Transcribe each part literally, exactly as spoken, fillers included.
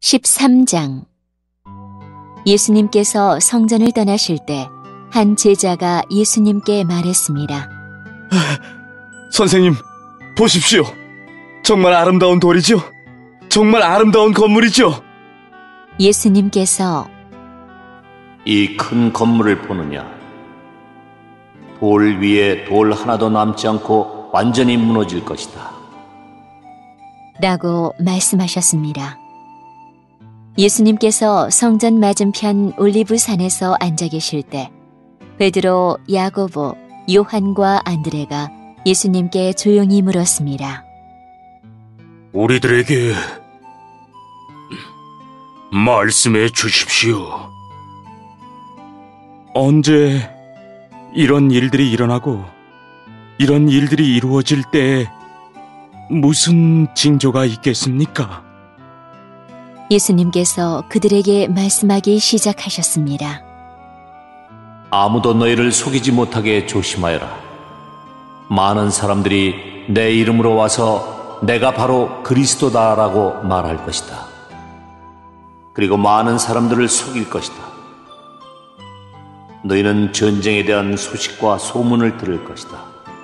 십삼 장. 예수님께서 성전을 떠나실 때 한 제자가 예수님께 말했습니다. 선생님, 보십시오. 정말 아름다운 돌이죠? 정말 아름다운 건물이죠? 예수님께서 이 큰 건물을 보느냐? 돌 위에 돌 하나도 남지 않고 완전히 무너질 것이다. 라고 말씀하셨습니다. 예수님께서 성전 맞은편 올리브산에서 앉아 계실 때 베드로, 야고보, 요한과 안드레가 예수님께 조용히 물었습니다. 우리들에게 말씀해 주십시오. 언제 이런 일들이 일어나고 이런 일들이 이루어질 때 무슨 징조가 있겠습니까? 예수님께서 그들에게 말씀하기 시작하셨습니다. 아무도 너희를 속이지 못하게 조심하여라. 많은 사람들이 내 이름으로 와서 내가 바로 그리스도다라고 말할 것이다. 그리고 많은 사람들을 속일 것이다. 너희는 전쟁에 대한 소식과 소문을 들을 것이다.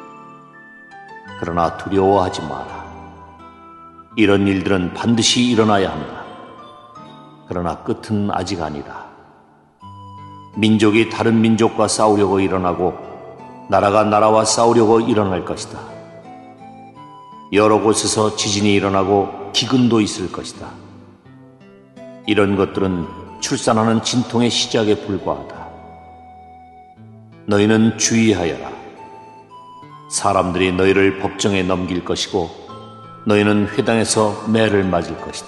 그러나 두려워하지 마라. 이런 일들은 반드시 일어나야 한다. 그러나 끝은 아직 아니다. 민족이 다른 민족과 싸우려고 일어나고 나라가 나라와 싸우려고 일어날 것이다. 여러 곳에서 지진이 일어나고 기근도 있을 것이다. 이런 것들은 출산하는 진통의 시작에 불과하다. 너희는 주의하여라. 사람들이 너희를 법정에 넘길 것이고 너희는 회당에서 매를 맞을 것이다.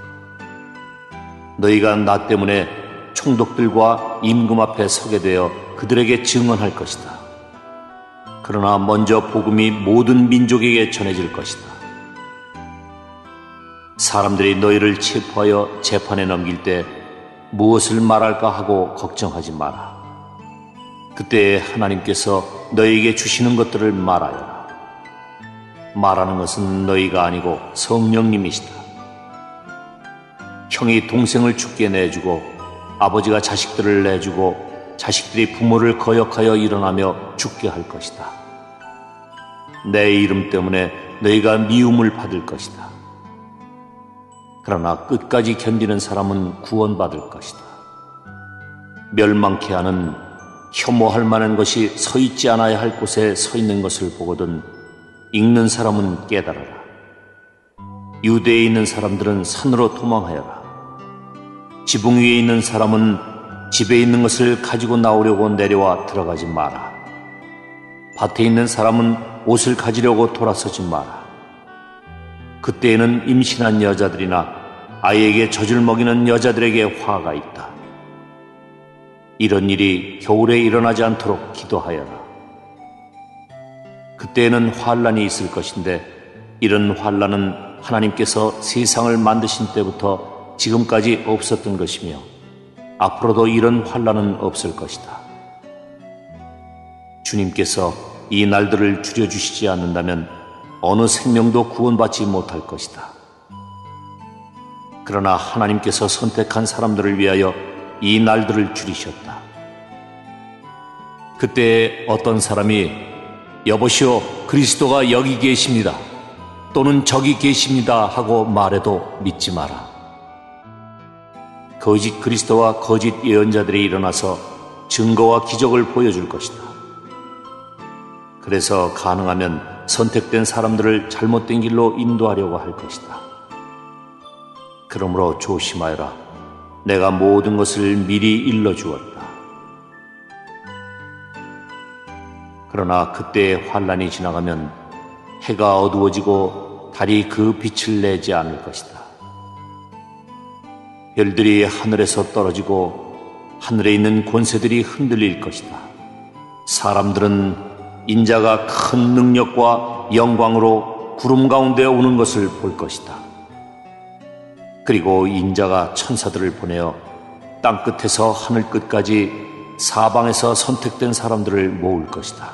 너희가 나 때문에 총독들과 임금 앞에 서게 되어 그들에게 증언할 것이다. 그러나 먼저 복음이 모든 민족에게 전해질 것이다. 사람들이 너희를 체포하여 재판에 넘길 때 무엇을 말할까 하고 걱정하지 마라. 그때 하나님께서 너희에게 주시는 것들을 말하여라. 말하는 것은 너희가 아니고 성령님이시다. 형이 동생을 죽게 내주고 아버지가 자식들을 내주고 자식들이 부모를 거역하여 일어나며 죽게 할 것이다. 내 이름 때문에 너희가 미움을 받을 것이다. 그러나 끝까지 견디는 사람은 구원받을 것이다. 멸망케 하는 혐오할 만한 것이 서 있지 않아야 할 곳에 서 있는 것을 보거든 읽는 사람은 깨달아라. 유대에 있는 사람들은 산으로 도망하여라. 지붕 위에 있는 사람은 집에 있는 것을 가지고 나오려고 내려와 들어가지 마라. 밭에 있는 사람은 옷을 가지려고 돌아서지 마라. 그때에는 임신한 여자들이나 아이에게 젖을 먹이는 여자들에게 화가 있다. 이런 일이 겨울에 일어나지 않도록 기도하여라. 그때에는 환란이 있을 것인데 이런 환란은 하나님께서 세상을 만드신 때부터 지금까지 없었던 것이며 앞으로도 이런 환란은 없을 것이다. 주님께서 이 날들을 줄여주시지 않는다면 어느 생명도 구원받지 못할 것이다. 그러나 하나님께서 선택한 사람들을 위하여 이 날들을 줄이셨다. 그때 어떤 사람이 여보시오, 그리스도가 여기 계십니다 또는 저기 계십니다 하고 말해도 믿지 마라. 거짓 그리스도와 거짓 예언자들이 일어나서 증거와 기적을 보여줄 것이다. 그래서 가능하면 선택된 사람들을 잘못된 길로 인도하려고 할 것이다. 그러므로 조심하여라. 내가 모든 것을 미리 일러주었다. 그러나 그때의 환란이 지나가면 해가 어두워지고 달이 그 빛을 내지 않을 것이다. 별들이 하늘에서 떨어지고 하늘에 있는 권세들이 흔들릴 것이다. 사람들은 인자가 큰 능력과 영광으로 구름 가운데 오는 것을 볼 것이다. 그리고 인자가 천사들을 보내어 땅끝에서 하늘 끝까지 사방에서 선택된 사람들을 모을 것이다.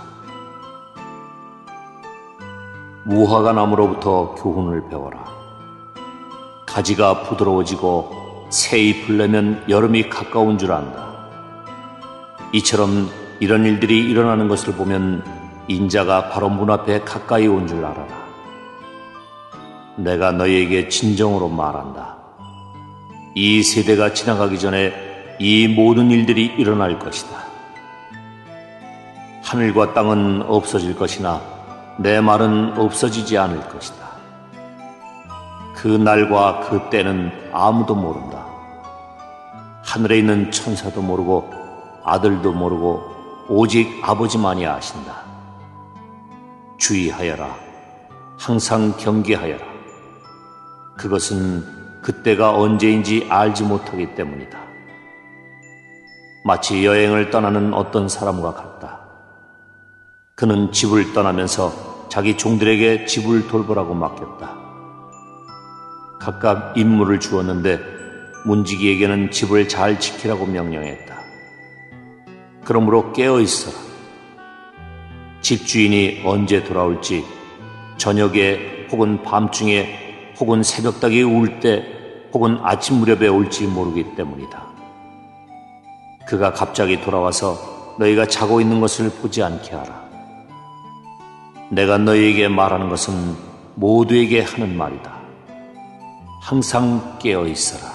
무화과 나무로부터 교훈을 배워라. 가지가 부드러워지고 새이 풀려면 여름이 가까운 줄 안다. 이처럼 이런 일들이 일어나는 것을 보면 인자가 바로 문 앞에 가까이 온 줄 알아라. 내가 너희에게 진정으로 말한다. 이 세대가 지나가기 전에 이 모든 일들이 일어날 것이다. 하늘과 땅은 없어질 것이나 내 말은 없어지지 않을 것이다. 그 날과 그 때는 아무도 모른다. 하늘에 있는 천사도 모르고 아들도 모르고 오직 아버지만이 아신다. 주의하여라. 항상 경계하여라. 그것은 그때가 언제인지 알지 못하기 때문이다. 마치 여행을 떠나는 어떤 사람과 같다. 그는 집을 떠나면서 자기 종들에게 집을 돌보라고 맡겼다. 각각 임무를 주었는데 문지기에게는 집을 잘 지키라고 명령했다. 그러므로 깨어 있어라. 집주인이 언제 돌아올지 저녁에 혹은 밤중에 혹은 새벽닭이 울 때 혹은 아침 무렵에 올지 모르기 때문이다. 그가 갑자기 돌아와서 너희가 자고 있는 것을 보지 않게 하라. 내가 너희에게 말하는 것은 모두에게 하는 말이다. 항상 깨어 있어라.